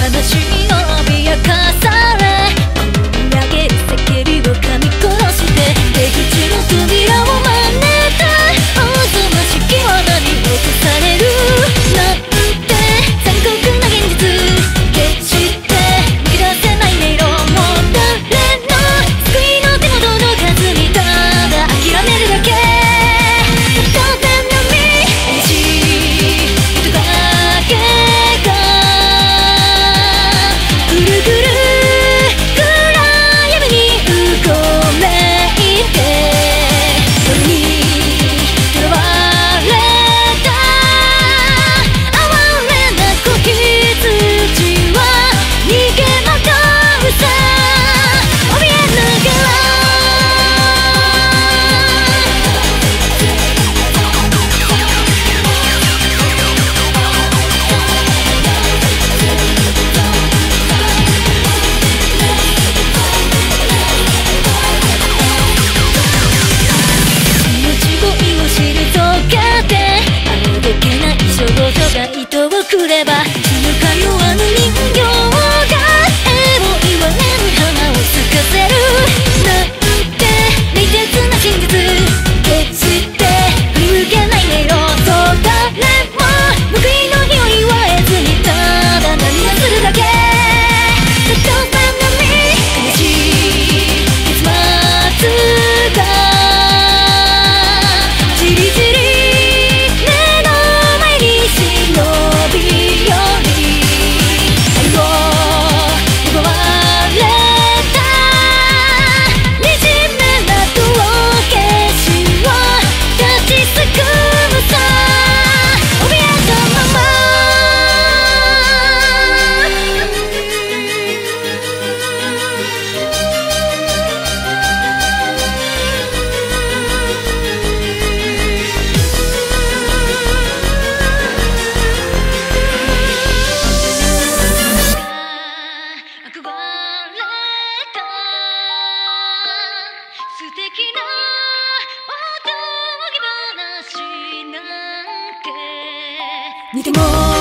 話に脅かされ込み上げる叫びを噛み殺して出口の扉を真似ておぞましき罠に落とされるなんて残酷な現実決して抜け出せない音色もう誰の救いの手も届かずにただ諦めるだけただのみ怪しい人だけがぐるぐる暗闇にうごめいて夜に囚われた哀れな子羊は逃げ惑うさ怯えながら命乞いを退けてあどけない少女が糸をくれば死ぬかよあの人形がえを言われぬ花を咲かせるなんて冷徹な真実決して振り向けない音色そう誰も報いの匂いは得ずにただ涙するだけたとえなみ悲しい結末がじりじり目の前に忍び寄り愛を奪われた惨めな道化師は立ちすくむさ怯えたまま憧れた素敵なおとぎ話なんて似ても